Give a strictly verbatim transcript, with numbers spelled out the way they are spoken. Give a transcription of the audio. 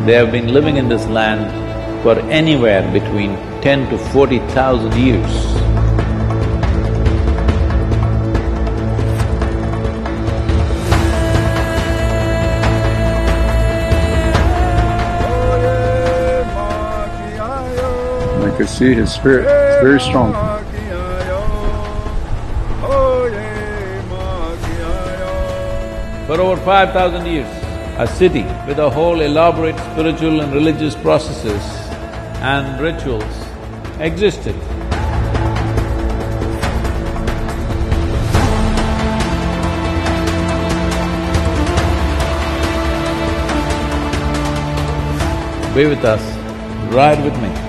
They have been living in this land for anywhere between ten to forty thousand years. I could see his spirit, it's very strong. For over five thousand years, a city with a whole elaborate spiritual and religious processes and rituals existed. Be with us, ride with me.